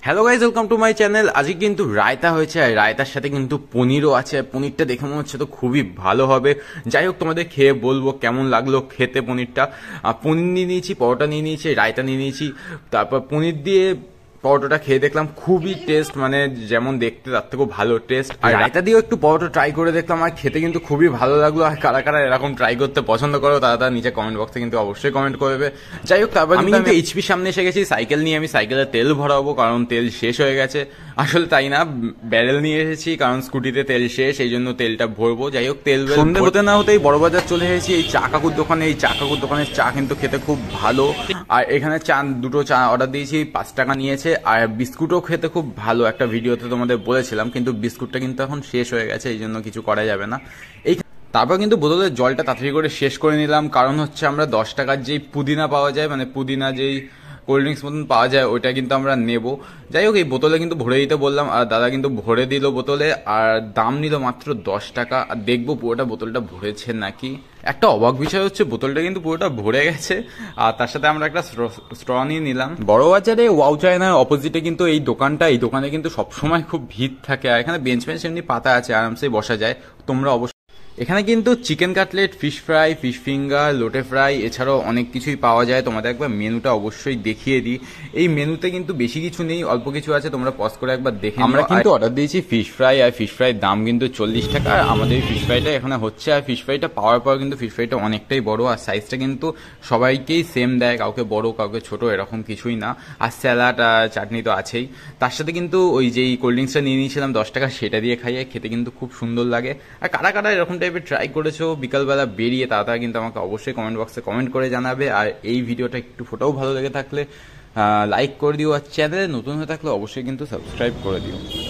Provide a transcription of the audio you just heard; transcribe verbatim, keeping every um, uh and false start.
Hello guys, welcome to my channel. আজকে কিন্তু রায়তা হয়েছে, আর রায়তার সাথে কিন্তু পনিরও আছে। পনিরটা দেখে মনে হচ্ছে তো খুবই ভালো হবে। যাই হোক, তোমাদের খেয়ে বলবো কেমন লাগলো খেতে পনিরটা। পনির নিয়ে নিয়েছি, পরোটা নিয়ে নিয়েছি, রায়তা নিয়ে নিয়েছি। তারপর পনির দিয়ে পরোটাটা খেয়ে দেখলাম খুবই টেস্ট, মানে যেমন দেখতে তার থেকেও ভালো টেস্ট। আর রায়তা দিয়েও একটু পরোটা ট্রাই করে দেখলাম, আর খেতে কিন্তু খুবই ভালো লাগলো। আর কারা কারা এরকম ট্রাই করতে পছন্দ করো তারা তারা নিচে কমেন্ট বক্সে কিন্তু অবশ্যই কমেন্ট করবে। যাই হোক, তারপর আমি কিন্তু এইচপির সামনে এসে গেছি সাইকেল নিয়ে। আমি সাইকেলে তেল ভরাবো, কারণ তেল শেষ হয়ে গেছে। আসলে তাই না, ব্যারেল নিয়ে এসেছি, কারণ স্কুটিতে তেল শেষ, এই জন্য তেলটা ভরবো। যাই হোক, তেল সন্ধে হতে না হতেই বড় বাজার চলে এসেছি এই চা কাকুর দোকানে। এই চা কাকুর দোকানের চা কিন্তু খেতে খুব ভালো। আর এখানে চা দুটো চা অর্ডার দিয়েছি, পাঁচ টাকা নিয়েছে। আর বিস্কুটও খেতে খুব ভালো, একটা ভিডিওতে তোমাদের বলেছিলাম, কিন্তু বিস্কুটটা কিন্তু এখন শেষ হয়ে গেছে, এই জন্য কিছু করা যাবে না। এই তারপর কিন্তু বোতলের জলটা তাড়াতাড়ি করে শেষ করে নিলাম, কারণ হচ্ছে আমরা দশ টাকার যেই পুদিনা পাওয়া যায়, মানে পুদিনা যেই কোল্ড ড্রিঙ্কস মতন পাওয়া যায়, ওইটা কিন্তু আমরা নেব। যাই হোক, এই বোতলে কিন্তু ভরে দিতে বললাম, আর দাদা কিন্তু ভরে দিল বোতলে, আর দাম নিল মাত্র দশ টাকা। আর দেখবো পুরোটা বোতলটা ভরেছে নাকি। একটা অবাক বিষয় হচ্ছে বোতলটা কিন্তু পুরোটা ভরে গেছে, আর তার সাথে আমরা একটা স্ট্র নিয়ে নিলাম। বড় বাজারে ওয়াও চায়নার অপোজিটে কিন্তু এই দোকানটা, এই দোকানে কিন্তু সবসময় খুব ভিড় থাকে। আর এখানে বেঞ্চ বেঞ্চ এমনি পাতা আছে, আরামসে বসা যায়। তোমরা অবশ্যই এখানে কিন্তু chicken cutlet, fish fry, fish finger, লোটে ফ্রাই, এছাড়াও অনেক কিছুই পাওয়া যায়। তোমাদের একবার মেনুটা অবশ্যই দেখিয়ে দিই। এই মেনুতে কিন্তু বেশি কিছু নেই, অল্প কিছু আছে, তোমরা পজ করে একবার দেখে। আমরা কিন্তু অর্ডার দিয়েছি ফিশ ফ্রাই, আর ফিশ ফ্রাইয়ের দাম কিন্তু চল্লিশ টাকা। আর আমাদের ফিশ ফ্রাইটা এখানে হচ্ছে। আর ফিশ ফ্রাইটা পাওয়ার পর কিন্তু ফিশ ফ্রাইটা অনেকটাই বড়, আর সাইজটা কিন্তু সবাইকেই সেম দেয়, কাউকে বড় কাউকে ছোট এরকম কিছুই না। আর স্যালাড আর চাটনি তো আছেই। তার সাথে কিন্তু ওই যেই কোল্ড ড্রিঙ্কসটা নিয়ে নিয়েছিলাম দশ টাকা, সেটা দিয়ে খাইয়ে খেতে কিন্তু খুব সুন্দর লাগে। আর কারা কারা এরকম টাইপের ট্রাই করেছো বিকালবেলা বেরিয়ে, তারা তারা কিন্তু আমাকে অবশ্যই কমেন্ট বক্সে কমেন্ট করে জানাবে। আর এই ভিডিওটা একটু ফোটাও ভালো লেগে থাকলে লাইক করে দিও, আর চ্যানেলে নতুন হয়ে থাকলে অবশ্যই কিন্তু সাবস্ক্রাইব করে দিও।